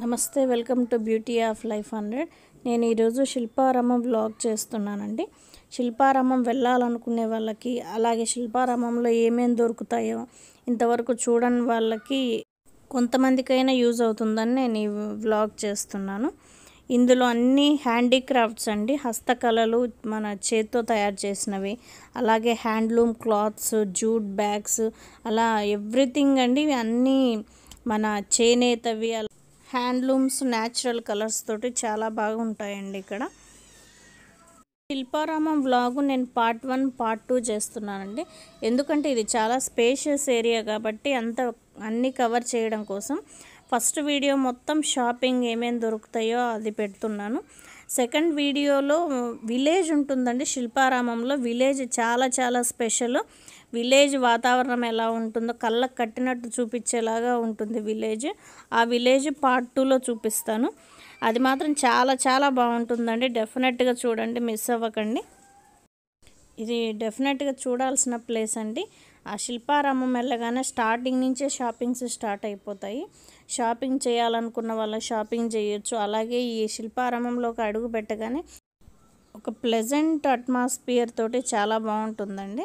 నమస్తే, welcome to beauty of life 100. నేను ఈరోజు శిల్పారామం వ్లాగ్ చేస్తున్నానండి. శిల్పారామం వెళ్ళాలనుకునే వాళ్ళకి, అలాగే శిల్పారామంలో ఏమేమి దొరుకుతాయో ఇంతవరకు చూడని వాళ్ళకి కొంతమందికైనా యూజ్ అవుతుందని నేను ఈ వ్లాగ్ చేస్తున్నాను. ఇందులో అన్ని హ్యాండీక్రాఫ్ట్స్ అండి, హస్తకళలు, మన చేతితో తయారు చేసినవి, అలాగే హ్యాండ్లూమ్ క్లాత్స్, జూట్ బ్యాగ్స్, అలా ఎవ్రీథింగ్ అండి. అన్నీ మన చేనేతవి, హ్యాండ్లూమ్స్, న్యాచురల్ కలర్స్ తోటి చాలా బాగుంటాయండి. ఇక్కడ శిల్పారామం వ్లాగు నేను పార్ట్ 1 పార్ట్ 2 చేస్తున్నానండి. ఎందుకంటే ఇది చాలా స్పేషియస్ ఏరియా కాబట్టి అన్నీ కవర్ చేయడం కోసం ఫస్ట్ వీడియో మొత్తం షాపింగ్ ఏమేమి దొరుకుతాయో అది పెడుతున్నాను. సెకండ్ వీడియోలో విలేజ్ ఉంటుందండి. శిల్పారామంలో విలేజ్ చాలా చాలా స్పెషల్. విలేజ్ వాతావరణం ఎలా ఉంటుందో కళ్ళకు కట్టినట్టు చూపించేలాగా ఉంటుంది విలేజ్. ఆ విలేజ్ పార్ట్ 2లో చూపిస్తాను. అది మాత్రం చాలా చాలా బాగుంటుందండి. డెఫినెట్గా చూడండి, మిస్ అవ్వకండి. ఇది డెఫినెట్గా చూడాల్సిన ప్లేస్ అండి. ఆ శిల్పారామం వెళ్ళగానే స్టార్టింగ్ నుంచే షాపింగ్స్ స్టార్ట్ అయిపోతాయి. షాపింగ్ చేయాలనుకున్న వాళ్ళు షాపింగ్ చేయొచ్చు. అలాగే ఈ శిల్పారామంలోకి అడుగు పెట్టగానే ఒక ప్లెజెంట్ అట్మాస్ఫియర్ తోటి చాలా బాగుంటుందండి.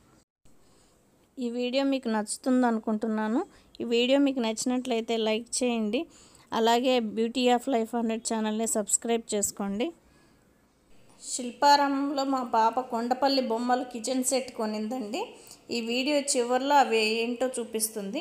ఈ వీడియో మీకు నచ్చుతుంది అనుకుంటున్నాను. ఈ వీడియో మీకు నచ్చినట్లయితే లైక్ చేయండి. అలాగే బ్యూటీ ఆఫ్ లైఫ్ 100 ఛానల్ని సబ్స్క్రైబ్ చేసుకోండి. శిల్పారామంలో మా పాప కొండపల్లి బొమ్మలు కిచెన్ సెట్ కొనిందండి. ఈ వీడియో చివరిలో అవి ఏంటో చూపిస్తుంది.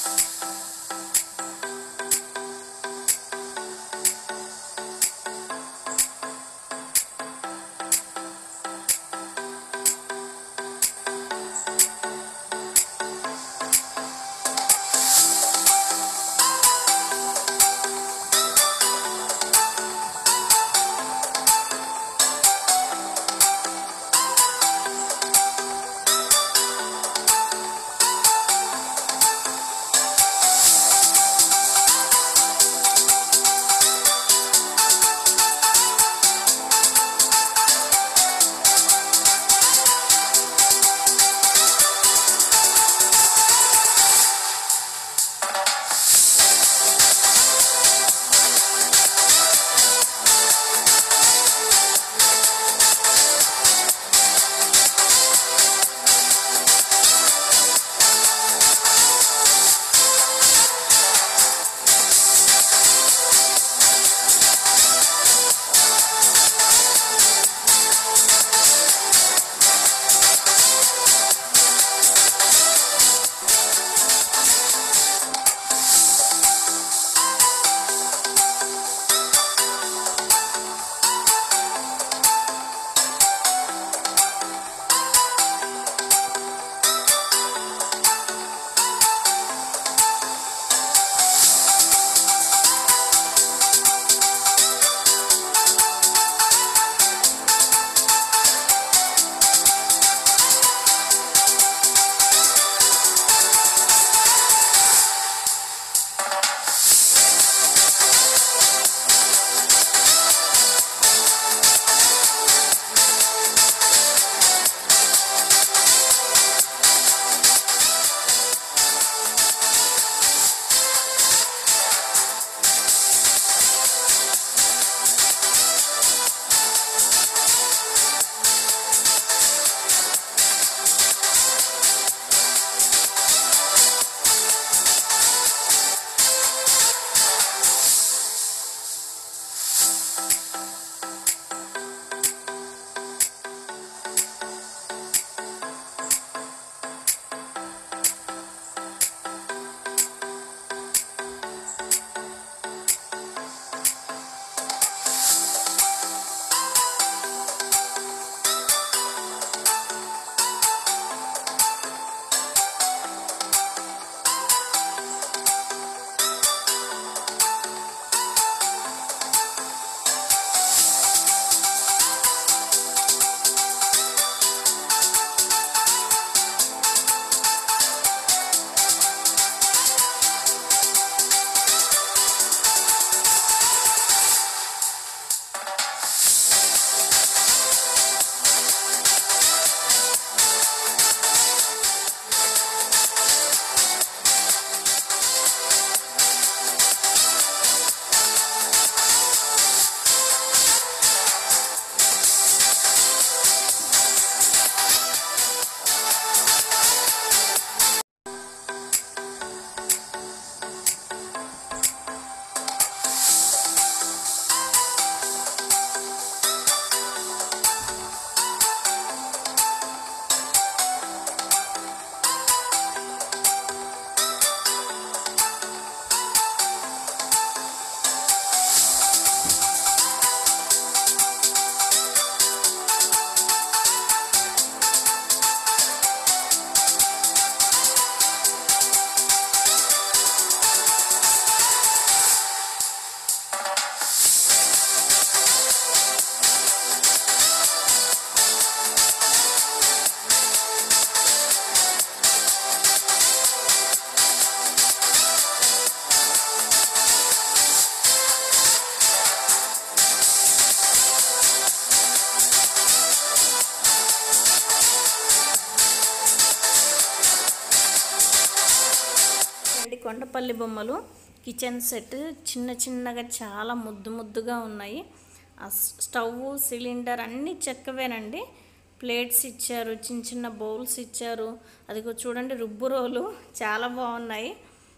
కొండపల్లి బొమ్మలు కిచెన్ సెట్ చిన్న చిన్నగా చాలా ముద్దు ముద్దుగా ఉన్నాయి. ఆ స్టవ్ సిలిండర్ అన్నీ చెక్కవేనండి. ప్లేట్స్ ఇచ్చారు, చిన్న చిన్న బౌల్స్ ఇచ్చారు. అదిగో చూడండి రుబ్బు రోలు చాలా బాగున్నాయి.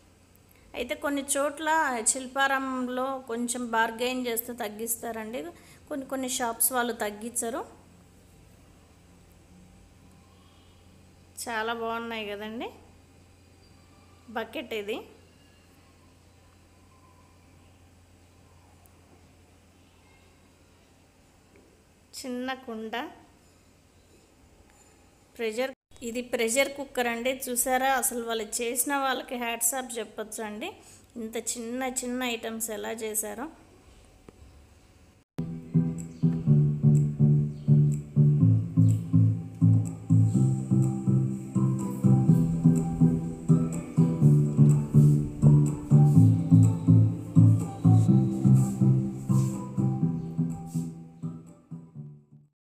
అయితే కొన్ని చోట్ల శిల్పారామంలో కొంచెం బార్గెయిన్ చేస్తే తగ్గిస్తారండి. కొన్ని షాప్స్ వాళ్ళు తగ్గించరు. చాలా బాగున్నాయి కదండి. బకెట్ ఇది. చిన్న కుండ, ఇది ప్రెషర్ కుక్కర్ అండి. చూసారా, అసలు వాళ్ళు చేసిన వాళ్ళకి హ్యాట్స్ ఆఫ్ చెప్పొచ్చు అండి. ఇంత చిన్న చిన్న ఐటమ్స్ ఎలా చేశారో.